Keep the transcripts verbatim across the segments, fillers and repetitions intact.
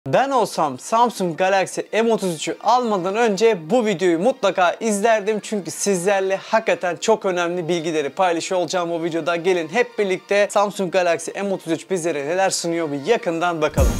Ben olsam Samsung Galaxy M otuz üç'ü almadan önce bu videoyu mutlaka izlerdim. Çünkü sizlerle hakikaten çok önemli bilgileri paylaşıyor olacağım bu videoda. Gelin hep birlikte Samsung Galaxy M otuz üç bizlere neler sunuyor bir yakından bakalım.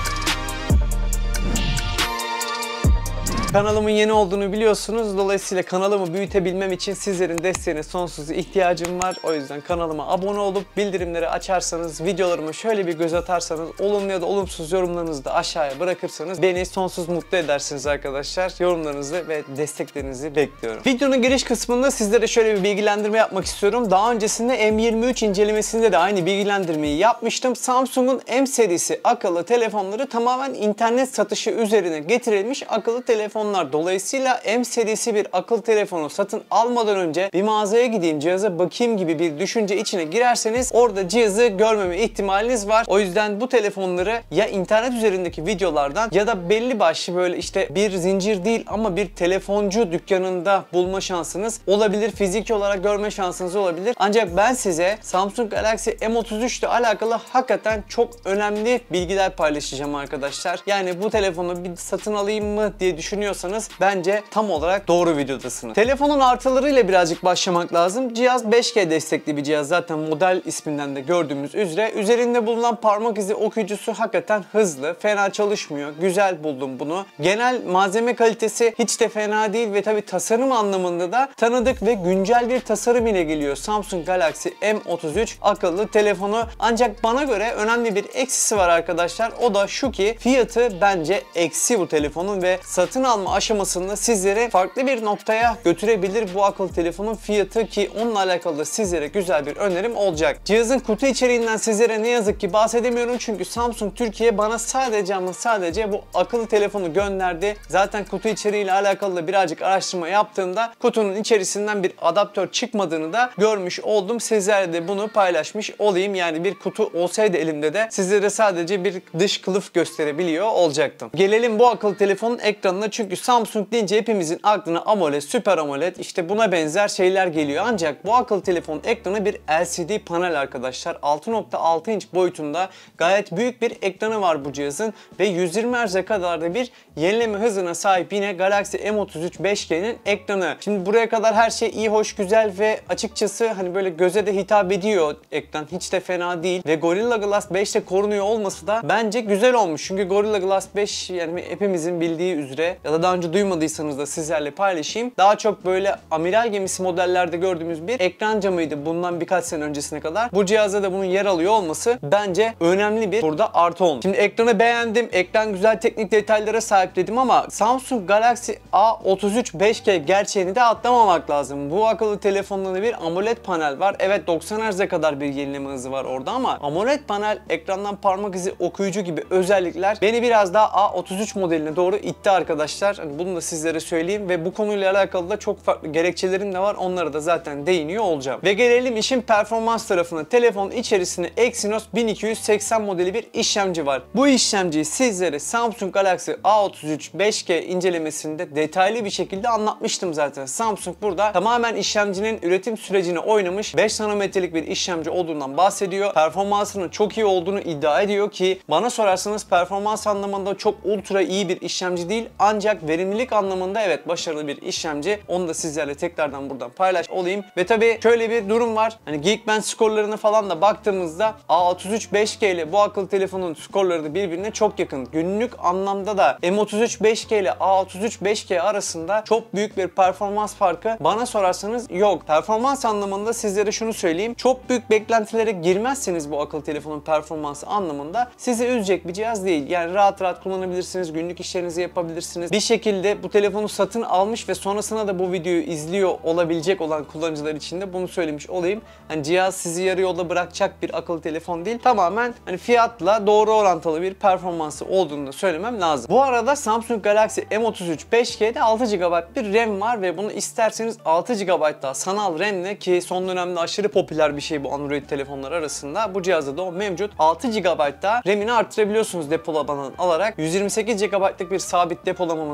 Kanalımın yeni olduğunu biliyorsunuz. Dolayısıyla kanalımı büyütebilmem için sizlerin desteğine sonsuz ihtiyacım var. O yüzden kanalıma abone olup bildirimleri açarsanız, videolarıma şöyle bir göz atarsanız, olumlu ya da olumsuz yorumlarınızı da aşağıya bırakırsanız beni sonsuz mutlu edersiniz arkadaşlar. Yorumlarınızı ve desteklerinizi bekliyorum. Videonun giriş kısmında sizlere şöyle bir bilgilendirme yapmak istiyorum. Daha öncesinde M yirmi üç incelemesinde de aynı bilgilendirmeyi yapmıştım. Samsung'un M serisi akıllı telefonları tamamen internet satışı üzerine getirilmiş akıllı telefon. Dolayısıyla M serisi bir akıllı telefonu satın almadan önce bir mağazaya gideyim, cihaza bakayım gibi bir düşünce içine girerseniz orada cihazı görmeme ihtimaliniz var. O yüzden bu telefonları ya internet üzerindeki videolardan ya da belli başlı böyle işte bir zincir değil ama bir telefoncu dükkanında bulma şansınız olabilir. Fiziki olarak görme şansınız olabilir. Ancak ben size Samsung Galaxy M otuz üç ile alakalı hakikaten çok önemli bilgiler paylaşacağım arkadaşlar. Yani bu telefonu bir satın alayım mı diye düşünüyorsanız bence tam olarak doğru videodasınız. Telefonun artılarıyla birazcık başlamak lazım. Cihaz beş G destekli bir cihaz. Zaten model isminden de gördüğümüz üzere. Üzerinde bulunan parmak izi okuyucusu hakikaten hızlı. Fena çalışmıyor. Güzel buldum bunu. Genel malzeme kalitesi hiç de fena değil ve tabi tasarım anlamında da tanıdık ve güncel bir tasarım ile geliyor Samsung Galaxy M otuz üç akıllı telefonu. Ancak bana göre önemli bir eksisi var arkadaşlar. O da şu ki fiyatı bence eksi bu telefonun ve satın alma aşamasında sizlere farklı bir noktaya götürebilir bu akıllı telefonun fiyatı ki onunla alakalı da sizlere güzel bir önerim olacak. Cihazın kutu içeriğinden sizlere ne yazık ki bahsedemiyorum çünkü Samsung Türkiye bana sadece ama sadece bu akıllı telefonu gönderdi. Zaten kutu içeriğiyle alakalı da birazcık araştırma yaptığımda kutunun içerisinden bir adaptör çıkmadığını da görmüş oldum. Sizlerle de bunu paylaşmış olayım. Yani bir kutu olsaydı elimde de sizlere sadece bir dış kılıf gösterebiliyor olacaktım. Gelelim bu akıllı telefonun ekranına çünkü Samsung deyince hepimizin aklına AMOLED, Super AMOLED işte buna benzer şeyler geliyor. Ancak bu akıllı telefonun ekranı bir L C D panel arkadaşlar. altı nokta altı inç boyutunda gayet büyük bir ekranı var bu cihazın ve yüz yirmi hertz'e kadar da bir yenileme hızına sahip yine Galaxy M otuz üç beş G'nin ekranı. Şimdi buraya kadar her şey iyi, hoş, güzel ve açıkçası hani böyle göze de hitap ediyor ekran. Hiç de fena değil ve Gorilla Glass beş ile korunuyor olması da bence güzel olmuş. Çünkü Gorilla Glass beş yani hepimizin bildiği üzere ya da daha önce duymadıysanız da sizlerle paylaşayım. Daha çok böyle amiral gemisi modellerde gördüğümüz bir ekran camıydı bundan birkaç sene öncesine kadar. Bu cihazda da bunun yer alıyor olması bence önemli bir burada artı olmuş. Şimdi ekranı beğendim. Ekran güzel teknik detaylara sahip dedim ama Samsung Galaxy A otuz üç beş G gerçeğini de atlamamak lazım. Bu akıllı telefonlarda bir AMOLED panel var. Evet doksan hertz'e kadar bir yenileme hızı var orada ama AMOLED panel ekrandan parmak izi okuyucu gibi özellikler beni biraz daha A otuz üç modeline doğru itti arkadaşlar. Hani bunu da sizlere söyleyeyim ve bu konuyla alakalı da çok farklı gerekçelerim de var. Onlara da zaten değiniyor olacağım. Ve gelelim işin performans tarafına. Telefonun içerisinde Exynos bin iki yüz seksen modeli bir işlemci var. Bu işlemciyi sizlere Samsung Galaxy A otuz üç beş G incelemesinde detaylı bir şekilde anlatmıştım zaten. Samsung burada tamamen işlemcinin üretim sürecini oynamış. beş nanometrelik bir işlemci olduğundan bahsediyor. Performansının çok iyi olduğunu iddia ediyor ki bana sorarsanız performans anlamında çok ultra iyi bir işlemci değil ancak verimlilik anlamında evet başarılı bir işlemci. Onu da sizlerle tekrardan buradan paylaş olayım. Ve tabii şöyle bir durum var. Hani Geekbench skorlarına falan da baktığımızda A otuz üç beş G ile bu akıllı telefonun skorları da birbirine çok yakın. Günlük anlamda da M otuz üç beş G ile A otuz üç beş G arasında çok büyük bir performans farkı bana sorarsanız yok. Performans anlamında sizlere şunu söyleyeyim. Çok büyük beklentilere girmezseniz bu akıllı telefonun performansı anlamında sizi üzecek bir cihaz değil. Yani rahat rahat kullanabilirsiniz. Günlük işlerinizi yapabilirsiniz. Bir şekilde bu telefonu satın almış ve sonrasında da bu videoyu izliyor olabilecek olan kullanıcılar için de bunu söylemiş olayım. Hani cihaz sizi yarı yolda bırakacak bir akıllı telefon değil. Tamamen hani fiyatla doğru orantılı bir performansı olduğunu da söylemem lazım. Bu arada Samsung Galaxy M otuz üç beş G'de altı gigabayt bir RAM var ve bunu isterseniz altı gigabayt daha sanal RAM'le ki son dönemde aşırı popüler bir şey bu Android telefonlar arasında. Bu cihazda da o mevcut. altı gigabayt daha RAM'ini arttırabiliyorsunuz depolamadan alarak. yüz yirmi sekiz gigabaytlık bir sabit depolama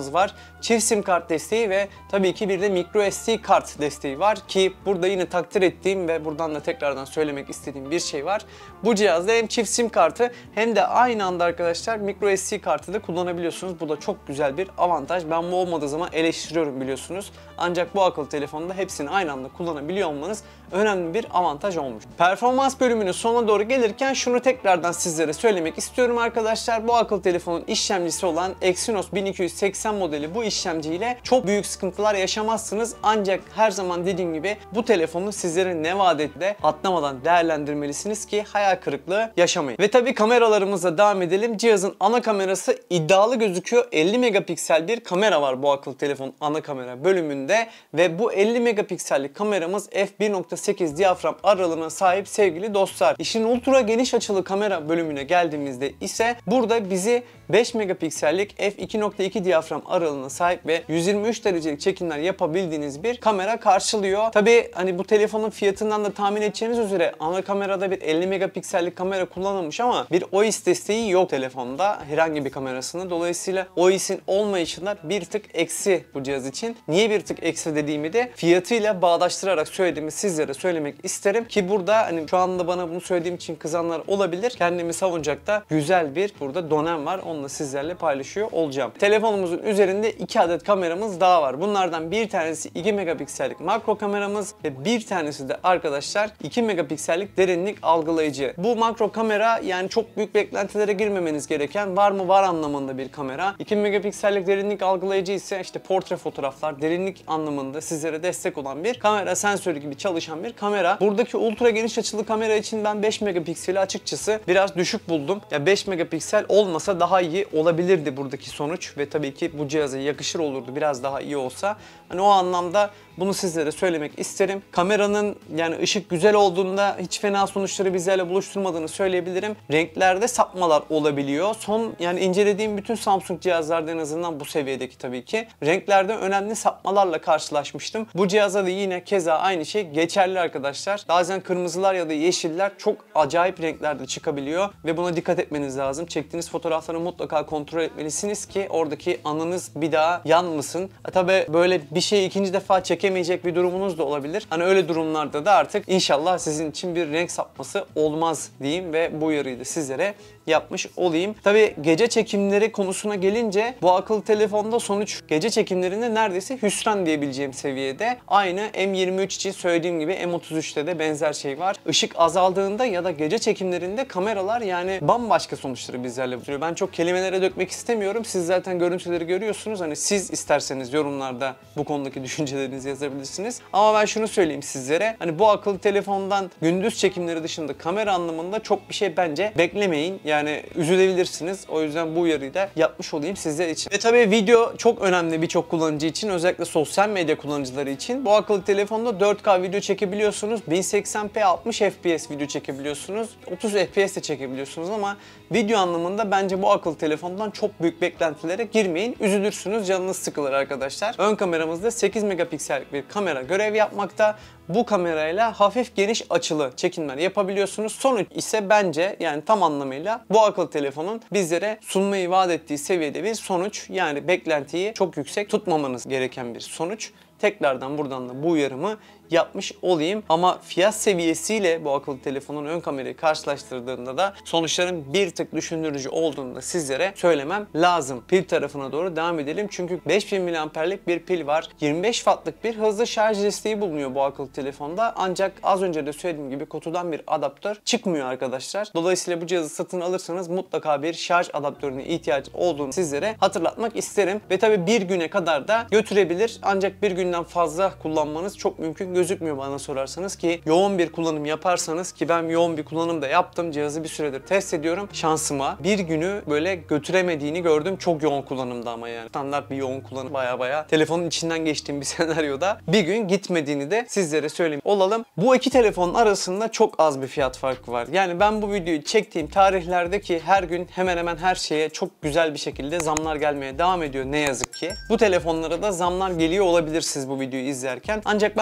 kameramız var. Çift sim kart desteği ve tabii ki bir de micro S D kart desteği var ki burada yine takdir ettiğim ve buradan da tekrardan söylemek istediğim bir şey var. Bu cihazda hem çift sim kartı hem de aynı anda arkadaşlar micro S D kartı da kullanabiliyorsunuz. Bu da çok güzel bir avantaj. Ben bu olmadığı zaman eleştiriyorum biliyorsunuz. Ancak bu akıllı telefonda hepsini aynı anda kullanabiliyor olmanız önemli bir avantaj olmuş. Performans bölümünün sonuna doğru gelirken şunu tekrardan sizlere söylemek istiyorum arkadaşlar. Bu akıllı telefonun işlemcisi olan Exynos bin iki yüz seksen modeli bu işlemciyle çok büyük sıkıntılar yaşamazsınız. Ancak her zaman dediğim gibi bu telefonu sizlere ne vaat etti de atlamadan değerlendirmelisiniz ki hayal kırıklığı yaşamayın. Ve tabii kameralarımıza devam edelim. Cihazın ana kamerası iddialı gözüküyor. elli megapiksel bir kamera var bu akıllı telefonun ana kamera bölümünde ve bu elli megapiksellik kameramız f bir nokta sekiz diyafram aralığına sahip sevgili dostlar. İşin ultra geniş açılı kamera bölümüne geldiğimizde ise burada bizi beş megapiksellik f iki nokta iki diyafram aralığına sahip ve yüz yirmi üç derecelik çekimler yapabildiğiniz bir kamera karşılıyor. Tabi hani bu telefonun fiyatından da tahmin edeceğiniz üzere ana kamerada bir elli megapiksellik kamera kullanılmış ama bir O I S desteği yok telefonda herhangi bir kamerasında. Dolayısıyla O I S'in olmayışında bir tık eksi bu cihaz için. Niye bir tık eksi dediğimi de fiyatıyla bağdaştırarak söylediğimi sizlere söylemek isterim ki burada hani şu anda bana bunu söylediğim için kızanlar olabilir. Kendimi savunacak da güzel bir burada dönem var. Onunla sizlerle paylaşıyor olacağım. Telefonumuzun üzerinde iki adet kameramız daha var. Bunlardan bir tanesi iki megapiksellik makro kameramız ve bir tanesi de arkadaşlar iki megapiksellik derinlik algılayıcı. Bu makro kamera yani çok büyük beklentilere girmemeniz gereken var mı var anlamında bir kamera. iki megapiksellik derinlik algılayıcı ise işte portre fotoğraflar derinlik anlamında sizlere destek olan bir kamera sensörü gibi çalışan bir kamera. Buradaki ultra geniş açılı kamera için ben beş megapikseli açıkçası biraz düşük buldum. Ya beş megapiksel olmasa daha iyi olabilirdi buradaki sonuç ve tabii ki bu cihaza yakışır olurdu biraz daha iyi olsa. Hani o anlamda bunu sizlere söylemek isterim. Kameranın yani ışık güzel olduğunda hiç fena sonuçları bizlerle buluşturmadığını söyleyebilirim. Renklerde sapmalar olabiliyor. Son yani incelediğim bütün Samsung cihazlarda en azından bu seviyedeki tabii ki renklerde önemli sapmalarla karşılaşmıştım. Bu cihaza da yine keza aynı şey geçerli arkadaşlar. Bazen kırmızılar ya da yeşiller çok acayip renklerde çıkabiliyor ve buna dikkat etmeniz lazım. Çektiğiniz fotoğrafları mutlaka kontrol etmelisiniz ki oradaki anınız bir daha yanmasın. E tabii böyle bir şeyi ikinci defa çekemeyecek bir durumunuz da olabilir. Hani öyle durumlarda da artık inşallah sizin için bir renk sapması olmaz diyeyim ve bu uyarıyı da sizlere yapmış olayım. Tabii gece çekimleri konusuna gelince bu akıllı telefonda sonuç gece çekimlerinde neredeyse hüsran diyebileceğim seviyede. Aynı M yirmi üç için söylediğim gibi M otuz üçte de benzer şey var. Işık azaldığında ya da gece çekimlerinde kameralar yani bambaşka sonuçları bizlerle buluyor. Ben çok kelimelere dökmek istemiyorum. Siz zaten görüntüleri görüyorsunuz. Hani siz isterseniz yorumlarda bu konudaki düşüncelerinizi yazabilirsiniz. Ama ben şunu söyleyeyim sizlere. Hani bu akıllı telefondan gündüz çekimleri dışında kamera anlamında çok bir şey bence beklemeyin. Yani üzülebilirsiniz. O yüzden bu uyarıyı da yapmış olayım sizler için. Ve tabii video çok önemli birçok kullanıcı için. Özellikle sosyal medya kullanıcıları için. Bu akıllı telefonda dört K video çekebiliyorsunuz. bin seksen p altmış F P S video çekebiliyorsunuz. otuz F P S de çekebiliyorsunuz ama video anlamında bence bu akıllı telefondan çok büyük beklentilere girmeyin. Üzülürsünüz, canınız sıkılır arkadaşlar. Ön kameramızda sekiz megapiksellik bir kamera görev yapmakta. Bu kamerayla hafif geniş açılı çekimler yapabiliyorsunuz. Sonuç ise bence yani tam anlamıyla bu akıllı telefonun bizlere sunmayı vaat ettiği seviyede bir sonuç. Yani beklentiyi çok yüksek tutmamanız gereken bir sonuç. Tekrardan buradan da bu uyarımı yapmış olayım. Ama fiyat seviyesiyle bu akıllı telefonun ön kamerayı karşılaştırdığında da sonuçların bir tık düşündürücü olduğunu da sizlere söylemem lazım. Pil tarafına doğru devam edelim. Çünkü beş bin miliamperlik bir pil var. yirmi beş wattlık bir hızlı şarj desteği bulunuyor bu akıllı telefonda. Ancak az önce de söylediğim gibi kutudan bir adaptör çıkmıyor arkadaşlar. Dolayısıyla bu cihazı satın alırsanız mutlaka bir şarj adaptörüne ihtiyaç olduğunu sizlere hatırlatmak isterim. Ve tabi bir güne kadar da götürebilir. Ancak bir günden fazla kullanmanız çok mümkün gözükmüyor bana sorarsanız ki yoğun bir kullanım yaparsanız ki ben yoğun bir kullanım da yaptım. Cihazı bir süredir test ediyorum. Şansıma bir günü böyle götüremediğini gördüm. Çok yoğun kullanımda ama yani. Standart bir yoğun kullanım baya baya telefonun içinden geçtiğim bir senaryoda bir gün gitmediğini de sizlere söyleyeyim olalım. Bu iki telefonun arasında çok az bir fiyat farkı var. Yani ben bu videoyu çektiğim tarihlerde ki her gün hemen hemen her şeye çok güzel bir şekilde zamlar gelmeye devam ediyor ne yazık ki. Bu telefonlara da zamlar geliyor olabilir siz bu videoyu izlerken. Ancak ben bu videoyu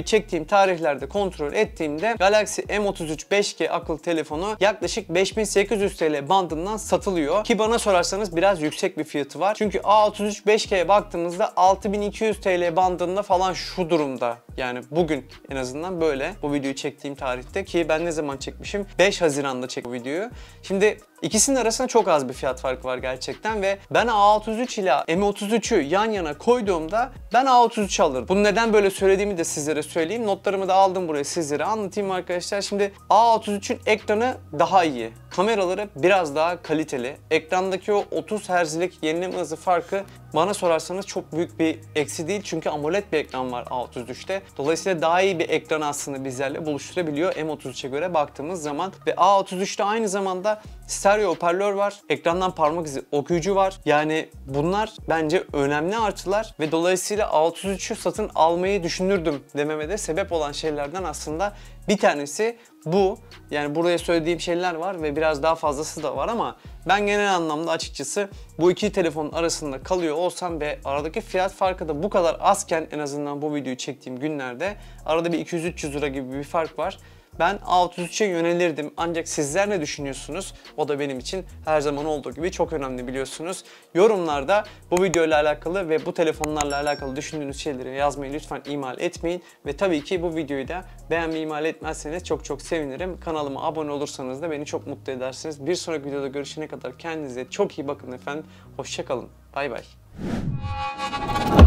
videoyu çektiğim tarihlerde kontrol ettiğimde Galaxy M otuz üç beş G akıllı telefonu yaklaşık beş bin sekiz yüz TL bandından satılıyor. Ki bana sorarsanız biraz yüksek bir fiyatı var. Çünkü A otuz üç beş G'ye baktığımızda altı bin iki yüz TL bandında falan şu durumda. Yani bugün en azından böyle. Bu videoyu çektiğim tarihte, ki ben ne zaman çekmişim? beş Haziran'da çektim bu videoyu. Şimdi ikisinin arasında çok az bir fiyat farkı var gerçekten ve ben A otuz üç ile M otuz üçü yan yana koyduğumda ben A otuz üç alırım. Bunu neden böyle söylediğimi de sizlere söyleyeyim. Notlarımı da aldım buraya, sizlere anlatayım arkadaşlar. Şimdi A otuz üçün ekranı daha iyi. Kameraları biraz daha kaliteli. Ekrandaki o otuz hertzlik yenileme hızı farkı bana sorarsanız çok büyük bir eksi değil. Çünkü AMOLED bir ekran var A otuz üçte. Dolayısıyla daha iyi bir ekran aslında bizlerle buluşturabiliyor M otuz üçe göre baktığımız zaman. Ve A otuz üçte aynı zamanda stereo hoparlör var. Ekrandan parmak izi okuyucu var. Yani bunlar bence önemli artılar ve dolayısıyla A otuz üçü satın almayı düşünürdüm dememe de sebep olan şeylerden aslında bir tanesi bu. Yani buraya söylediğim şeyler var ve biraz daha fazlası da var ama ben genel anlamda açıkçası bu iki telefonun arasında kalıyor olsam ve aradaki fiyat farkı da bu kadar azken, en azından bu videoyu çektiğim günlerde arada bir iki yüz üç yüz lira gibi bir fark var. Ben A otuz üçe yönelirdim. Ancak sizler ne düşünüyorsunuz? O da benim için her zaman olduğu gibi çok önemli, biliyorsunuz. Yorumlarda bu videoyla alakalı ve bu telefonlarla alakalı düşündüğünüz şeyleri yazmayı lütfen ihmal etmeyin. Ve tabii ki bu videoyu da beğenmeyi ihmal etmezseniz çok çok sevinirim. Kanalıma abone olursanız da beni çok mutlu edersiniz. Bir sonraki videoda görüşene kadar kendinize çok iyi bakın efendim. Hoşça kalın. Bay bay.